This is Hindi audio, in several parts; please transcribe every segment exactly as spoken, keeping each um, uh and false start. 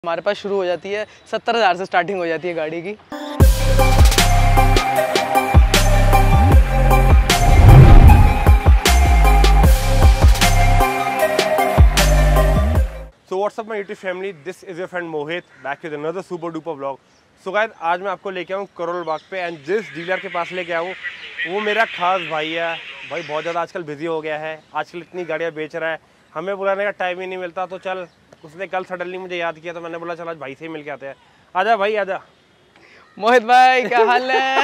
हमारे पास शुरू हो जाती है सत्तर हज़ार से स्टार्टिंग हो जाती है गाड़ी की। So what's up my YouTube family, this is your friend Mohit back with another super duper vlog. So guys, आज मैं आपको लेके आऊँ करोल बाग पे एंड जिस डीलर के पास लेके आऊँ वो मेरा खास भाई है। भाई बहुत ज़्यादा आजकल बिजी हो गया है, आजकल इतनी गाड़ियाँ बेच रहा है, हमें बुलाने का टाइम ही नहीं मिलता। तो चल, उसने कल सडनली मुझे याद किया तो मैंने बोला चल आज भाई से ही मिल के आते हैं। आजा भाई आजा। मोहित भाई क्या हाल है?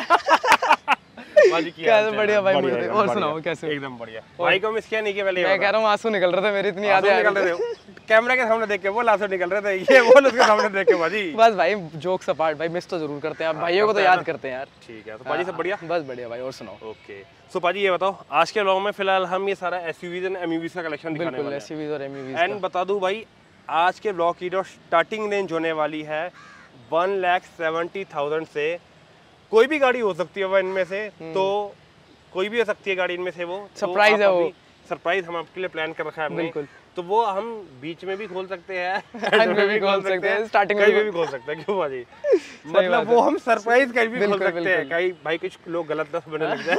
क्या बढ़िया भाई, बढ़िया, और सुनाओ कैसे? एकदम बढ़िया। भाई को मिस किया नहीं किया पहले? मैं कह रहा हूँ आंसू निकल रहे थे मेरी, इतनी यादें निकल रहे थे कैमरा के सामने देख के, वो आंसू निकल रहे थे, ये बोल उसके सामने देख के भाजी। बस भाई जोक्स अपार्ट, भाई मिस तो जरूर करते हैं आप, भाइयों को तो याद करते हैं यार। ठीक है, तो पाजी सब बढ़िया? बस बढ़िया भाई, और सुनाओ। ओके, सो पाजी ये बताओ, आज के व्लॉग में फिलहाल हम ये सारा एसयूवीज एंड एमयूवीज का कलेक्शन दिखाने वाले हैं। एसयूवीज और एमयूवीज। एंड बता दूं भाई, आज के व्लॉग की जो स्टार्टिंग रेंज होने वाली है वन लाख सेवेंटी थाउजेंड से। कोई भी गाड़ी हो सकती है वो इनमें से, तो कोई भी हो सकती है गाड़ी इनमें से। वो सरप्राइज है, वो सरप्राइज हम आपके लिए प्लान कर रखा है हमने। बिल्कुल, तो वो हम बीच में भी खोल सकते हैं, एंड में भी खोल सकते हैं, स्टार्टिंग में भी खोल सकते हैं। क्यों भाजी? मतलब वो हम सरप्राइज कहीं भी खोल सकते हैं, कहीं भाई कुछ लोग गलत ना समझने लग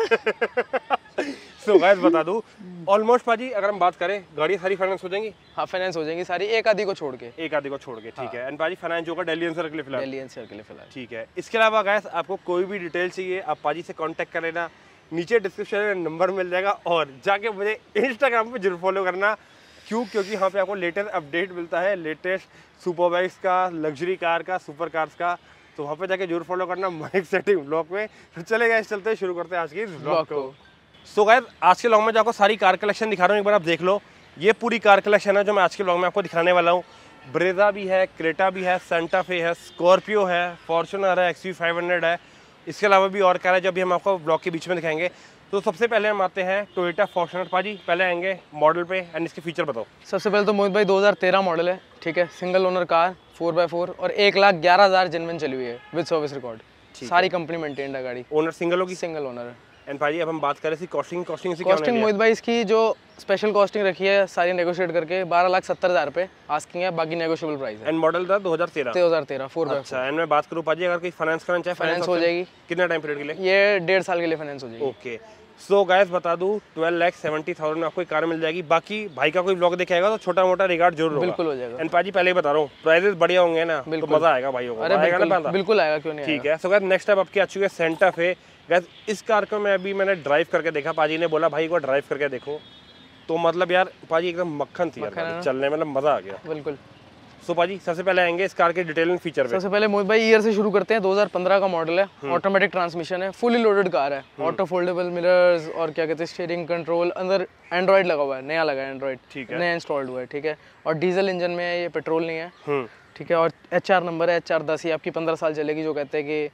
जाए। सो गाइस बता दूं, ऑलमोस्ट पाजी अगर हम बात करें, गाड़ी सारी फाइनेंस हो जाएंगी। हाँ फाइनेंस हो जाएंगी सारी, एक आधी को छोड़ के। एक आधी को छोड़ के, ठीक है। एंड पाजी फाइनेंस जो होगा दिल्ली एनसीआर के लिए फिलहाल। दिल्ली एनसीआर के लिए फिलहाल, ठीक है। इसके अलावा गाइस आपको कोई भी डिटेल चाहिए आप पाजी से कांटेक्ट कर लेना, नीचे डिस्क्रिप्शन में नंबर मिल जाएगा। और जाके मुझे इंस्टाग्राम पे जरूर फॉलो करना। क्यों? क्योंकि यहाँ पे आपको लेटेस्ट अपडेट मिलता है, लेटेस्ट सुपर बाइक्स का, लग्जरी कार का, सुपर कार्स का। तो वहाँ पे जाके जरूर फॉलो करना माइक सेटिंग ब्लॉग में। तो चले गाइस, चलते हैं, शुरू करते हैं आज की ब्लॉग को। सो गाइस आज के ब्लॉग में जो आपको सारी कार कलेक्शन दिखा रहा हूँ, एक बार आप देख लो। ये पूरी कार कलेक्शन है जो मैं आज के ब्लॉग में आपको दिखाने वाला हूँ। ब्रेजा भी है, क्रेटा भी है, सेंटा फे है, स्कॉर्पियो है, फॉर्च्यूनर है, एक्सवी फाइव हंड्रेड है। इसके अलावा भी और कार है जो अभी हम आपको ब्लॉग के बीच में दिखाएंगे। तो सबसे पहले हम आते हैं टोयोटा फॉर्च्यूनर। पाजी पहले आएंगे मॉडल पे एंड इसके फीचर बताओ। सबसे पहले तो मोहित भाई दो हज़ार तेरह मॉडल है, ठीक है, single owner car, four by four और एक लाख ग्यारह हज़ार जेन्युइन चली हुई है विद सर्विस रिकॉर्ड। सारी कंपनी मेंटेन्ड है गाड़ी। ओनर सिंगल होगी? सिंगल ओनर है। एंड भाई अब हम बात करें इसकी कॉस्टिंग कॉस्टिंग से कॉस्टिंग मोहित भाई इसकी जो स्पेशल कॉस्टिंग रखी है सारी नेगोशिएट करके बारह लाख सत्तर हज़ार रुपए आस्किंग है, बाकी नेगोशिएबल प्राइस है। एंड मॉडल था दो हज़ार तेरह? दो हज़ार तेरह फोर बाय। अच्छा, एंड मैं बात करूं पाजी अगर कोई फाइनेंस करना चाहे, फाइनेंस हो जाएगी। कितना टाइम पीरियड के लिए? ये डेढ़ साल के लिए फाइनेंस हो जाएगी। ओके, सो गाइस बता दूं ट्वेल्व लाख सेवेंटी थाउजेंड में आपको कार मिल जाएगी। बाकी भाई का कोई ब्लॉग देखेगा तो छोटा मोटा रिगार्ड जरूर होगा। बिल्कुल हो जाएगा। एंड पाजी पहले ही बता रहा हूँ प्राइसेस बढ़िया होंगे ना, तो मजा आएगा भाइयों को। अरे बिल्कुल, बिल्कुल आएगा, क्यों नहीं? ठीक है। सो गाइस नेक्स्ट टाइम आपकी आ चुकी है सेंटा फे। गाइस इस कार को मैं अभी मैंने ड्राइव करके देखा, पाजी ने बोला भाई को ड्राइव करके देखो, तो मतलब यार पाजी एकदम मक्खन थी यार, चलने में मतलब मजा आ गया। बिल्कुल। सो पाजी सबसे पहले आएंगे इस कार के डिटेल एंड फीचर पे। सबसे पहले मोहित भाई ईयर से शुरू करते हैं। दो हज़ार पंद्रह का मॉडल है, ऑटोमेटिक ट्रांसमिशन है, फुली लोडेड कार है, ऑटो फोल्डेबल मिरर्स और क्या कहते हैं स्टीयरिंग कंट्रोल, अंदर एंड्रॉइड लगा हुआ है, नया लगा है एंड्रॉइड, ठीक है, नया इंस्टॉल्ड हुआ है, ठीक है। और डीजल इंजन में है, ये पेट्रोल नहीं है, ठीक है। और एच आर नंबर है, एच आर दस, ये आपकी पंद्रह साल चलेगी। जो कहते हैं कि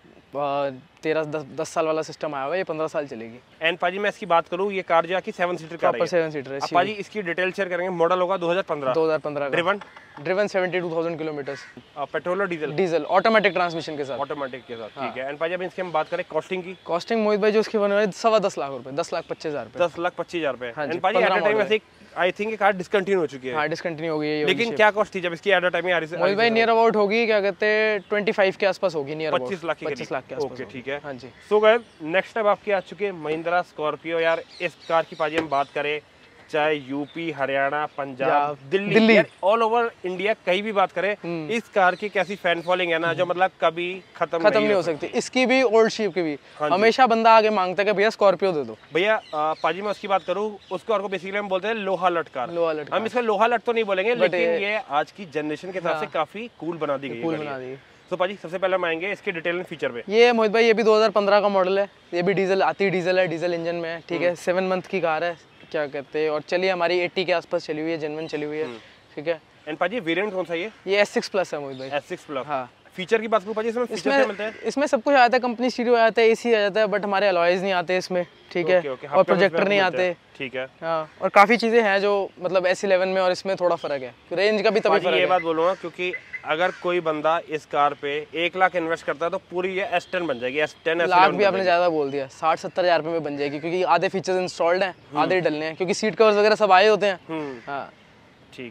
तेरह दस दस साल वाला सिस्टम आया हुआ है, ये पंद्रह साल चलेगी। एंड पाजी मैं इसकी बात करूँ, ये कार जो है सेवन सीटर कार है, सेवन सीटर है। पाजी इसकी डिटेल शेयर करेंगे। मॉडल होगा दो हज़ार पंद्रह। दो हज़ार पंद्रह का। ड्रिवन ड्रिवन बहत्तर हज़ार किलोमीटर्स। पेट्रोल और डीजल? डीजल, ऑटोमेटिक ट्रांसमिशन के साथ। ऑटोमेटिक के साथ, ठीक है। एंड पाजी अब इसकी हम बात करें कॉस्टिंग की। कॉस्टिंग मोहित भाई जो इसकी बनने वाली सवा दस लाख रुपए, दस लाख पच्चीस हजार रुपए। दस लाख पच्चीस हजार रुपए। एंड पाजी एट टाइम ऐसे आई थिंक ये कार डिसकंटिन्यू हो चुकी है। हाँ डिसकंटिन्यू हो गई है। लेकिन क्या कॉस्ट थी जब इसकी एट टाइम आ रही है? मोहित भाई नियर अबाउट होगी, क्या कहते हैं पच्चीस के आसपास होगी, नियर अबाउट पच्चीस लाख की। पच्चीस लाख के आसपास। ओके ठीक है। हाँ जी। सो गाइस नेक्स्ट टाइम आपकी आ चुकी है महिंद्रा स्कॉर्पियो। यार इस कार की पाजी हम बात करें, चाहे UP, Haryana, Punjab, Delhi, Delhi. All over India कहीं भी बात करें, इस कार की कैसी फैन फॉलोइंग है ना, जो मतलब कभी खत्म खत्म नहीं, नहीं हो सकती। इसकी भी ओल्ड शिप की भी हमेशा बंदा आगे मांगता है कि भैया स्कॉर्पियो दे दो। भैया पाजी मैं उसकी बात करूं, उसको और को बेसिकली हम बोलते हैं लोहा लट कार। लोहा लट। हम इसका लोहा लट तो नहीं बोलेंगे, लेकिन ये आज की जनरेशन के हिसाब से काफी कूल बना दी गई है। तो पाजी सबसे पहले हम आएंगे इसके डिटेल एंड फीचर पे। ये मोहित भाई ये भी दो हज़ार पंद्रह का मॉडल है, ये भी डीजल आती डीजल है, डीजल इंजन में है, ठीक है। सेवन मंथ की कार है, क्या कहते हैं, और चलिए हमारी अस्सी के आसपास चली हुई है, जेन्युइन चली हुई है, ठीक है। एंड पाजी वेरिएंट कौन सा है? ये एस सिक्स प्लस है मोहित भाई। S six plus. हाँ। फीचर की बात करूं पाजी, इसमें फीचर क्या मिलते हैं? इसमें सब कुछ आता है, कंपनी स्टीरियो आता है, एसी आ जाता है, बट हमारे अलॉयज नहीं आते इसमें, ठीक है, और प्रोजेक्टर नहीं आते, ठीक है। हाँ, और काफी चीजें हैं जो मतलब एस इलेवन में और इसमें थोड़ा फर्क है, रेंज का भी तभी फर्क है। ये बात बोलूंगा क्योंकि अगर कोई बंदा इस कार पे एक लाख इन्वेस्ट करता है तो पूरी ये एस टेन बन जाएगी। एस टेन लाख भी आपने ज्यादा बोल दिया, साठ सत्तर हजार रुपए में बन जाएगी, क्योंकि आधे फीचर्स इंस्टॉल्ड हैं, आधे डलने हैं, क्योंकि सीट कवर्स वगैरह सब आए होते हैं। हाँ ठीक है।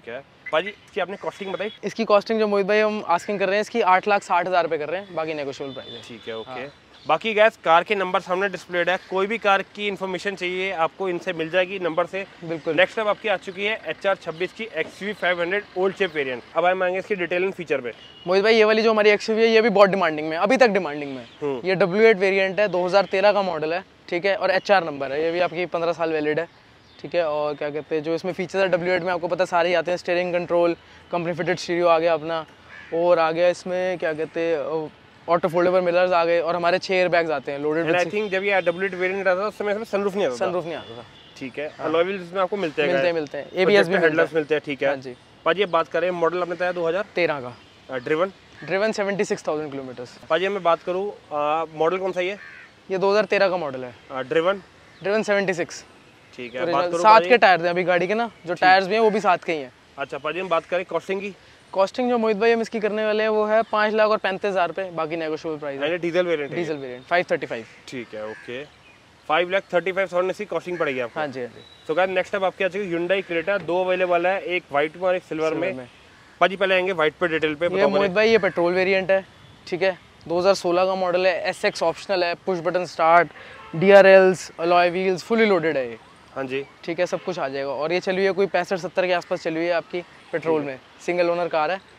पाजी इसकी आपने कॉस्टिंग बताई? इसकी कॉस्टिंग जो मोहित भाई हम आस्किंग कर रहे हैं इसकी आठ लाख साठ हज़ार रुपये कर रहे हैं, बाकी नेगोशिएबल प्राइस है। ठीक है, ओके। बाकी गैस कार के नंबर सामने डिस्प्लेड है, कोई भी कार की इन्फॉर्मेशन चाहिए आपको इनसे मिल जाएगी नंबर से। बिल्कुल। नेक्स्ट अब आपकी आ चुकी है एच आर छब्बीस की X V five hundred old shape variant. अब हम आएंगे इसकी डिटेल एंड फीचर पे। मोहित भाई ये वाली जो हमारी एक्स वी है ये भी बहुत डिमांडिंग में, अभी तक डिमांडिंग में। ये डब्ल्यू एट वेरिएंट है, दो हज़ार तेरह का मॉडल है, ठीक है, और एच आर नंबर है, ये भी आपकी पंद्रह साल वैलिड है, ठीक है। और क्या कहते हैं जो इसमें फीचर्स है डब्ल्यू एट में आपको पता सारे ही आते हैं, steering control, company fitted stereo आ गया अपना, और आ गया इसमें क्या कहते हैं ऑटो फोल्डेबल मिरर्स आ गए, और हमारे छह एयर बैग्स आते हैं लोडेड। आई थिंक जब ये डब्ल्यू एट वेरिएंट आता था उस समय इसमें सनरूफ नहीं आता था। सनरूफ नहीं आता था, ठीक है। अलॉय व्हील्स इसमें आपको मिलते हैं मिलते हैं मिलते हैं एबीएस भी हेडलाइट्स मिलते हैं, ठीक है। हाँ जी। पाजी बात करें मॉडल आपने बताया दो हज़ार तेरह का, driven driven seventy six thousand kilometres. पाजी मैं बात करूँ मॉडल कौन सा ये? ये दो हज़ार तेरह का मॉडल है, ड्रिवन ड्रिवन सेवेंटी सिक्स, ठीक है। बात करूँ सात के टायर हैं अभी गाड़ी के ना, जो टायर्स भी हैं वो भी सात के ही हैं। अच्छा पाजी हम बात करें कॉस्टिंग की? कॉस्टिंग जो मोहित भाई हम इसकी करने वाले हैं वो है पाँच लाख और पैंतीस हज़ार रुपये, बाकी नेगोशिएबल प्राइस है। Diesel variant? Diesel variant five thirty five. ठीक है, ओके। Five lakh thirty five thousand इसकी कॉस्टिंग पड़ेगी आपको। हाँ जी, हाँ जी। तो गाइस नेक्स्ट अब आपके आ चुकी Hyundai Creta, दो अवेलेबल है, एक वाइट में और एक सिल्वर में। में। पाजी पहले आएंगे वाइट पे डिटेल पे। ये मोहित भाई ये पेट्रोल वेरिएंट है, ठीक है, दो हज़ार सोलह का मॉडल है, एस एक्स ऑप्शनल है, push button start, D R Ls, alloy wheels, fully loaded है ये। हाँ जी, ठीक है, सब कुछ आ जाएगा। और ये चली हुई है कोई पैंसठ सत्तर के आसपास चली हुई है आपकी पेट्रोल में, सिंगल ओनर कार है।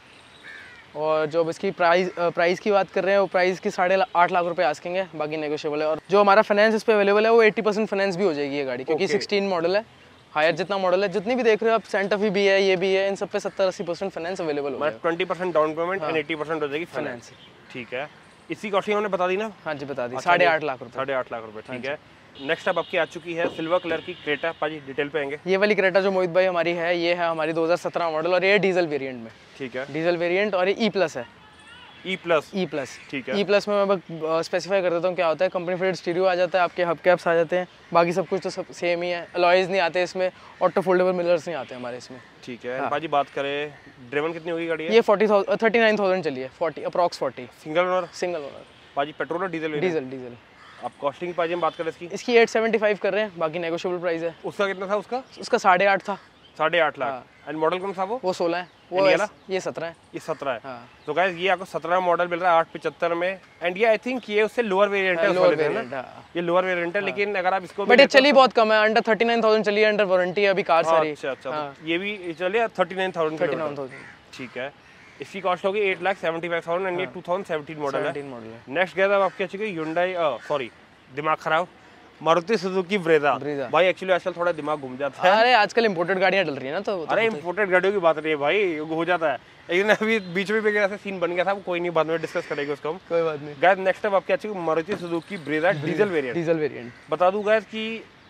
और जो अब इसकी प्राइस प्राइस की बात कर रहे हैं वो प्राइस की साढ़े आठ लाख रुपए आस्किंग है, बाकी नेगोशिएबल है। और जो हमारा फाइनेंस इस पे अवेलेबल है वो अस्सी परसेंट फाइनेंस भी हो जाएगी ये गाड़ी, क्योंकि सिक्सटीन मॉडल है, हायर जितना मॉडल है, जितनी भी देख रहे हो आप, सेंटा फी भी है, ये भी है, इन सब पे सत्तर अस्सी परसेंट फाइनेंस अवेलेबल होगा। Twenty percent down payment and eighty percent हो जाएगी फाइनेंस। ठीक है, इसी कॉस्टिंग हमने बता दी ना? हाँ जी बता दी, साढ़े आठ लाख रुपए। साढ़े आठ लाख रुपए, ठीक है। नेक्स्ट अब आपकी आ चुकी है सिल्वर कलर की क्रेटा। पाजी डिटेल पे आएंगे। ये वाली क्रेटा जो मोहित भाई हमारी है, ये है हमारी दो हज़ार सत्रह मॉडल, और ये डीजल वेरिएंट में। ठीक है, डीजल वेरिएंट, और ये ई प्लस है। E plus? ई प्लस, ठीक है। ई प्लस में मैं स्पेसिफाई कर देता हूँ क्या होता है। कंपनी फिटेड स्टीरियो आ जाता है, आपके हब कैप्स आ जाते हैं, बाकी सब कुछ तो सब सेम ही है। अलॉयज नहीं आते इसमें, ऑटो फोल्डेबल मिरर्स नहीं आते हमारे इसमें। ठीक है। पाजी बात करें ड्रिवन कितनी होगी गाड़ी? ये forty thousand thirty nine thousand चली है, forty approx forty. Single owner? Single owner. पाजी पेट्रोल और डीजल? Diesel diesel. आप कॉस्टिंग पाजी हम बात करें इसकी? इसकी एट सेवेंटी फाइव कर रहे हैं, बाकी नेगोशिएबल प्राइस है। उसका कितना था? उसका उसका साढ़े आठ था। साढ़े आठ लाख। एंड मॉडल कौन सा? वो वो सोलह है, वो ये, ये सत्रह है। ये सत्रह है। हाँ। तो गाइस ये आपको सत्रह मॉडल मिल रहा है आठ पचहत्तर में। एंड ये आई थिंक ये उससे लोअर वेरिएंट है, लोअर वेरिएंट है, ये लोअर वेरिएंट है। लेकिन अगर आप इसको बट ये चली बहुत कम है, अंडर थर्टी नाइन थाउजेंड चली है, अंडर वारंटी है अभी कार सारी। अच्छा अच्छा, ये भी चलिए thirty nine thousand thirty nine thousand. ठीक है, इसकी कॉस्ट होगी eight lakh seventy five thousand and ये टू थाउजेंड सेवेंटीन मॉडल है। मॉडल है। नेक्स्ट गया अब आपकी अच्छी Hyundai सॉरी दिमाग खराब मारुति सुजुकी ब्रेजा। भाई एक्चुअली आजकल थोड़ा दिमाग घूम जाता है। अरे आजकल इंपोर्टेड गाड़ियां डल रही है ना, तो अरे इंपोर्टेड गाड़ियों की बात नहीं है भाई, हो जाता है। लेकिन अभी बीच में भी ऐसा सीन बन गया था, कोई नहीं, बाद में डिस्कस करेंगे उसको हम। कोई बात नहीं। गाइस नेक्स्ट अब आपकी अच्छी Maruti Suzuki Brezza diesel variant. Diesel variant बता दूं गाइस कि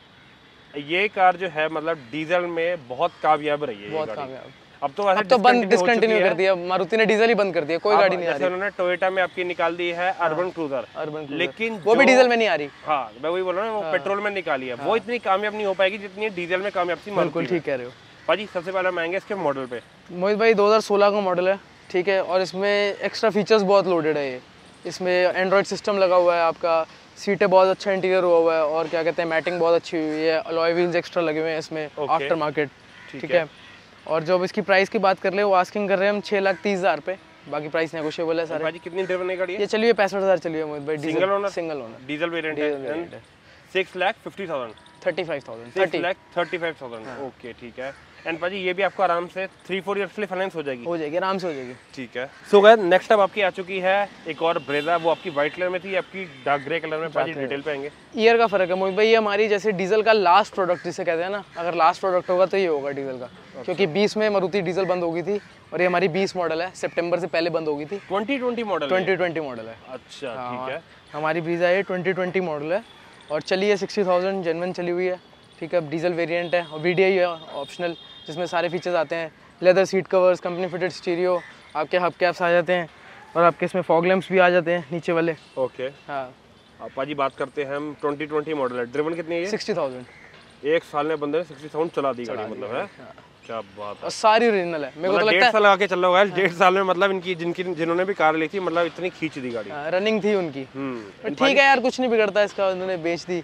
ये कार जो है मतलब डीजल में बहुत कामयाब रही है। बहुत कामयाब। अब तो अब तो बंद डिसकंटिन्यू कर दिया, मारुति ने डीजल ही बंद कर दिया, कोई गाड़ी नहीं आ रही। उन्होंने टोयोटा में आपकी निकाल दी है अर्बन क्रूजर, अर्बन लेकिन वो भी डीजल में नहीं आ रही। हाँ मैं वही बोल रहा हूँ, वो पेट्रोल में निकाली है, वो इतनी कामयाब नहीं हो पाएगी जितनी डीजल में कामयाब थी। बिल्कुल ठीक कह रहे हो पाजी। सबसे पहले हम आएंगे इसके मॉडल पे। मोहित भाई दो हज़ार सोलह का मॉडल है, ठीक है, और इसमें एक्स्ट्रा फीचर्स बहुत लोडेड है। ये इसमें एंड्रॉयड सिस्टम लगा हुआ है, आपका सीटें बहुत अच्छा इंटीरियर हुआ हुआ है, और क्या कहते हैं मैटिंग बहुत अच्छी हुई है, अलॉय व्हील्स एक्स्ट्रा लगे हुए हैं इसमें आफ्टर मार्केट, ठीक है। और जो अब इसकी प्राइस की बात कर ले वो आस्किंग कर रहे हैं हम छः लाख तीस हज़ार रुपये, बाकी प्राइस नेगोशिएबल है सारे। भाई कितनी ड्रिवन है गाड़ी? ये चलिए पैंसठ हज़ार चलिए मोहित भाई। Single owner? Single owner, diesel variant है। Six lakh fifty thousand thirty five thousand six lakh thirty five thousand okay ठीक है। एंड पाजी ये भी आपको आराम से थ्री फोर ईयर्स के लिए फाइनेंस हो जाएगी? हो जाएगी, आराम से हो जाएगी। ठीक है। सो गाइस नेक्स्ट अब आपकी आ चुकी है एक और ब्रेजा, वो आपकी व्हाइट कलर में थी, आपकी डार्क ग्रे कलर में। पाजी डिटेल पे आएंगे। ईयर का फर्क है मोहित भाई, ये हमारी जैसे डीजल का लास्ट प्रोडक्ट जिसे कहते हैं ना, अगर लास्ट प्रोडक्ट होगा तो ये होगा डीजल का, क्योंकि बीस में मारुति डीजल बंद हो गई थी, और ये हमारी बीस मॉडल है, सितंबर से पहले बंद हो गई थी। Twenty twenty model? Twenty twenty model है। अच्छा ठीक है। हमारी ब्रीजा ये ट्वेंटी ट्वेंटी मॉडल है, और चली है सिक्सटी थाउजेंड जेन्युइन चली हुई है, ठीक है। अब डीजल वेरिएंट है, और वी डी आई है ऑप्शनल, जिसमें सारे फीचर्स आते हैं, leather seat covers, company fitted stereo, आपके हब कैप्स आ जाते हैं, और आपके इसमें फॉग लैंप्स भी आ जाते हैं नीचे वाले। ओके हाँ। आप पाजी बात करते हैं हम ट्वेंटी ट्वेंटी मॉडल है, ड्रिवन कितनी है? Sixty thousand. एक साल में बंदे ने सिक्सटी थाउजेंड चला दी गाड़ी, मतलब है क्या बात है। और सारी ओरिजिनल है, मेरे को तो लगता है डेढ़ साल लगा के चल रहा है। डेढ़ साल में मतलब इनकी जिनकी जिन्होंने भी कार ली थी, मतलब इतनी खींच दी गाड़ी, रनिंग थी उनकी। ठीक है यार, कुछ नहीं बिगड़ता इसका, उन्होंने बेच दी,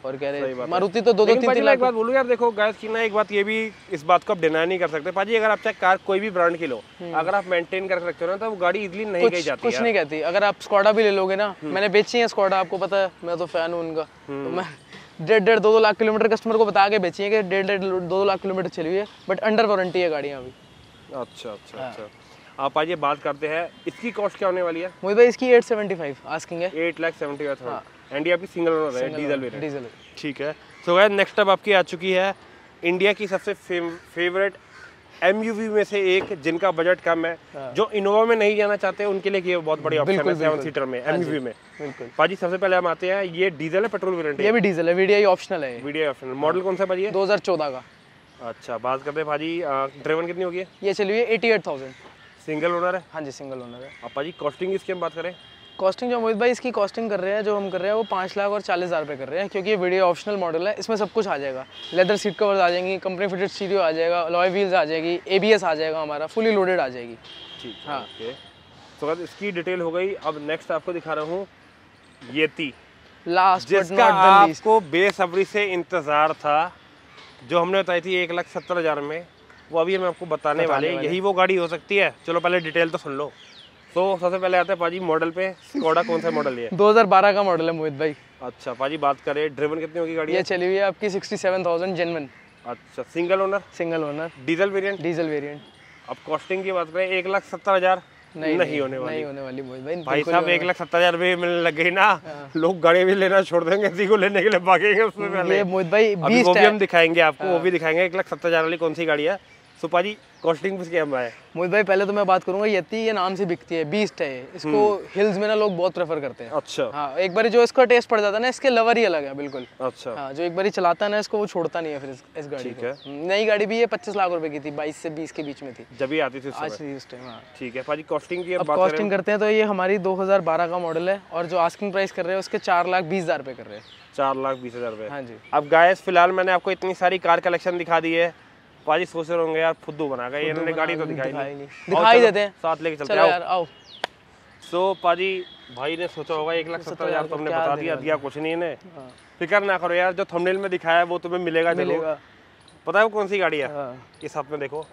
और कह रहे मारुति तो दो दो तीन तीन लाख। एक बात बोलूं यार, देखो गाइस की ना एक बात ये भी, इस बात को आप डिनाई नहीं कर सकते पाजी, अगर आप चाहे कार कोई भी ब्रांड की लो, अगर आप मेंटेन कर रखते हो ना तो वो गाड़ी इजीली नहीं कही जाती। कुछ नहीं कहती। अगर आप स्कॉडा भी ले लोगे ना, मैंने बेची है स्कॉडा, आपको पता है मैं तो फैन हूँ उनका, तो मैं डेढ़ डेढ़ दो दो लाख किलोमीटर कस्टमर को बता के बेची है कि डेढ़ डेढ़ दो दो लाख किलोमीटर चली हुई है, बट अंडर वारंटी है गाड़ियाँ अभी। अच्छा अच्छा अच्छा। आप आज ये बात करते हैं, इसकी कॉस्ट क्या होने वाली है मोहित भाई? इसकी एट सेवेंटी फाइव आस्किंग है। Eight lakh seventy five thousand and ये आपकी सिंगल ओनर है, डीजल वेरिएंट। डीजल, ठीक है। सो गाइस नेक्स्ट अप आपकी आ चुकी है इंडिया की सबसे फेवरेट एमयूवी में से एक, जिनका बजट कम है, जो इनोवा में नहीं जाना चाहते उनके लिए ये बहुत बड़ी ऑप्शन है सेवन सीटर में एमयूवी में। बिल्कुल पाजी सबसे पहले हम आते हैं, ये डीजल है पेट्रोल वेरिएंट है? ये भी डीजल है, वीडीआई ऑप्शनल है। VDI optional. मॉडल कौन सा पाजी है? दो हज़ार चौदह का। अच्छा, बात करते हैं भाजी ड्राइवन कितनी होगी? ये चली हुई है अठासी हज़ार। सिंगल ओनर है? हाँ जी सिंगल ओनर है। अब पाजी कॉस्टिंग इसकी हम बात करें? कॉस्टिंग जो मोहित भाई इसकी कॉस्टिंग कर रहे हैं, जो हम कर रहे हैं वो पाँच लाख और चालीस हज़ार रुपये कर रहे हैं, क्योंकि ये वीडियो ऑप्शनल मॉडल है। इसमें सब कुछ आ जाएगा, लेदर सीट कवर्स आ जाएंगी, कंपनी फिटेड स्टीरियो आ जाएगा, अलॉय व्हील्स आ जाएगी, एबीएस आ जाएगा, हमारा फुली लोडेड आ जाएगी। ठीक है, ओके। तो अगर इसकी डिटेल हो गई, अब नेक्स्ट आपको दिखा रहा हूँ येती, लास्ट जिसका आपको बेसब्री से इंतजार था, जो हमने बताई थी एक लाख सत्तर हज़ार में, वो अभी हम आपको बताने वाले, यही वो गाड़ी हो सकती है। चलो पहले डिटेल तो सुन लो। तो सबसे पहले आते हैं पाजी मॉडल पे, स्कोडा कौन सा मॉडल है? दो हज़ार बारह का मॉडल है मोहित भाई। अच्छा पाजी, बात करें ड्रिवन कितनी होगी गाड़ी? ये चली हुई है आपकी सिक्सटी सेवन थाउजेंड जेन्युइन। अच्छा, single owner? Single owner. Diesel variant? Diesel variant. अब कॉस्टिंग की बात करें, एक लाख सत्तर हजार नहीं, नहीं होने वाली, नहीं होने वाली मोहित भाई। भाई साहब एक लाख सत्तर हजार रुपये मिलने लग गई ना, लोग गाड़ी भी लेना छोड़ देंगे, इसी को लेने के लिए भागेंगे उसमें पहले। ये मोहित भाई अभी वो भी हम दिखाएंगे आपको, वो भी दिखाएंगे एक लाख सत्तर हजार वाली कौन सी गाड़ी है। सो पाजी कॉस्टिंग पे क्या है मोहित भाई? पहले तो मैं बात करूंगा, येती ये नाम से बिकती है, बीस्ट है ये। इसको हिल्स में ना लोग बहुत प्रेफर करते हैं। अच्छा। हाँ, एक बार जो इसका टेस्ट पड़ जाता है ना, इसके लवर ही अलग है बिल्कुल। अच्छा। हाँ, जो एक बार चलाता है ना इसको, वो छोड़ता नहीं है फिर इस, इस गाड़ी को। नई गाड़ी भी ये पच्चीस लाख रुपए की थी, बाईस से बीस के बीच में थी जब भी आती थी आज उस टाइम। हाँ ठीक है पाजी, कॉस्टिंग की अब कॉस्टिंग करते हैं तो ये हमारी दो हज़ार बारह का मॉडल है, और जो आस्किंग प्राइस कर रहे हैं उसके चार लाख बीस हजार रुपए कर रहे हैं। चार लाख बीस हजार रुपए। हाँ जी। अब गाइस फिलहाल मैंने आपको इतनी सारी कार कलेक्शन दिखा दी है, पाजी सोच रहे होंगे यार फुद्दू बना गए, इन्होंने गाड़ी तो दिखाई नहीं, दिखाई देते हैं, साथ लेके चलते हैं यार, आओ। सो पाजी भाई ने सोचा होगा एक लाख सत्तर हजार तो हमने बता दिया, दिया कुछ नहीं इन्हें, फिक्र ना करो यार, जो थंबनेल में दिखाया है वो तुम्हें मिलेगा जरूर। पता है वो कौन सी गाड़ी है? इस हाथ में देखो,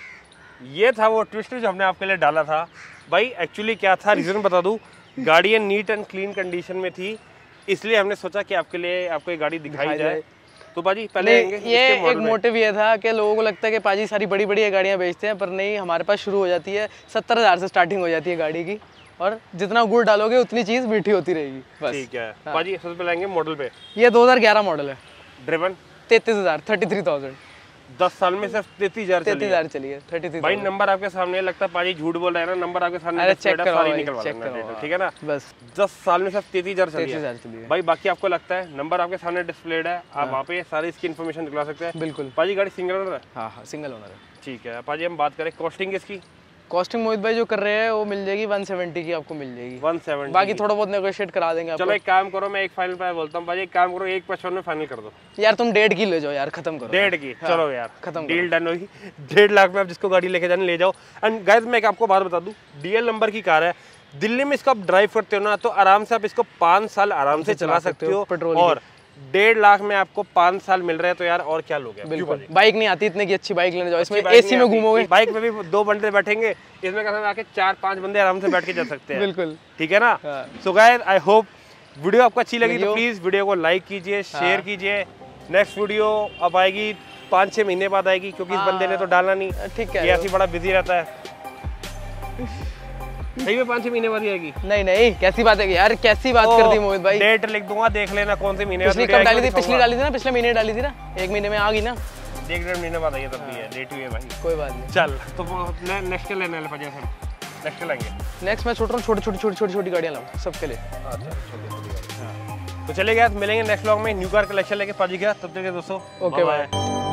ये था वो ट्विस्ट जो हमने आपके लिए डाला था भाई। एक्चुअली क्या था, रीजन बता दूं, गाड़ी नीट एंड क्लीन कंडीशन में थी, इसलिए हमने सोचा कि आपके लिए आपको ये गाड़ी दिखाई जाए। तो पाजी पहले ये एक मोटिव ये था कि लोगों को लगता है कि पाजी सारी बड़ी बड़ी गाड़ियां बेचते हैं, पर नहीं, हमारे पास शुरू हो जाती है सत्तर हजार से स्टार्टिंग हो जाती है गाड़ी की, और जितना गुड़ डालोगे उतनी चीज मीठी होती रहेगी बस। ठीक है। हाँ। पाजी सबसे पहले आएंगे मॉडल पे। ये दो हज़ार ग्यारह मॉडल है, ड्रिवन तैतीस हजार थर्टी थ्री थाउजेंड दस साल में सिर्फ तैतीस हजार तैतीस हजार चली है। थर्टी थ्री भाई नंबर आपके सामने, लगता है पाजी झूठ बोल रहा है ना, नंबर आपके सामने, अरे चेक करो सारी निकलवा देना, ठीक है ना? बस दस साल में सिर्फ तैतीस हजार चली है भाई। बाकी आपको लगता है नंबर आपके सामने डिस्प्लेड है, आप वहाँ पे सारी इसकी इन्फॉर्मेशन निकला सकते हैं। बिल्कुल। पाजी गाड़ी सिंगल ओनर है? हाँ हाँ सिंगल ओनर है। ठीक है पाजी, हम बात करें कॉस्टिंग इसकी, कॉस्टिंग मोहित भाई जो कर रहे हैं वो मिल जाएगी एक सौ सत्तर की, आपको मिल जाएगी एक सौ सत्तर। बाकी थोड़ा बहुत नेगोशिएट करा देंगे आपको। चलो एक काम करो, मैं एक फाइनल प्राइस बोलता हूँ भाई, एक काम करो, एक पचपन में फाइनल कर दो यार। तुम डेढ़ की ले जाओ यार, खत्म करो। डेढ़ की? हाँ, चलो यार खत्म, डील डन होगी। डेढ़ लाख में आप जिसको गाड़ी लेके जाने ले जाओ। एंड गाइस मैं एक आपको बात बता दूं, डीएल नंबर की कार है, दिल्ली में इसको आप ड्राइव करते हो ना तो आराम से आप इसको पाँच साल आराम से चला सकते हो, पेट्रोल, और डेढ़ लाख में आपको पाँच साल मिल रहे हैं, तो यार और क्या लोगे। बिल्कुल, बाइक नहीं आती इतनी की अच्छी बाइक लेने जाओ, इसमें एसी में घूमोगे, बाइक में भी दो बंदे बैठेंगे, इसमें कहते आके चार पांच बंदे आराम से बैठ के जा सकते हैं। बिल्कुल, ठीक है ना? So guys I hope video आपको अच्छी लगी तो प्लीज वीडियो को लाइक कीजिए, शेयर कीजिए। नेक्स्ट वीडियो अब आएगी पाँच छह महीने बाद आएगी, क्योंकि इस बंदे ने तो डालना नहीं, ठीक है, ये ऐसी बड़ा बिजी रहता है। सही में पाँच छह महीने बाद ही आएगी? नहीं नहीं, कैसी बात है यार, कैसी बात कर दी मोहित भाई। डेट लिख दूंगा, देख लेना कौन से महीने। पिछली कब डाली थी? पिछली डाली थी ना, पिछले महीने डाली थी ना, एक महीने में आ गई ना, एक डेढ़ महीने बाद आई तब भी है, डेट हुई है भाई। कोई बात नहीं, चल तो नेक्स्ट लेने वाले पचास हम नेक्स्ट लाएंगे। नेक्स्ट मैं सोच रहा हूँ छोटी छोटी छोटी छोटी छोटी गाड़ियाँ लाऊं सबके लिए। तो चले गए, मिलेंगे नेक्स्ट व्लॉग में न्यू कार कलेक्शन लेके पाजी गया, तब तक के दोस्तों ओके बाय।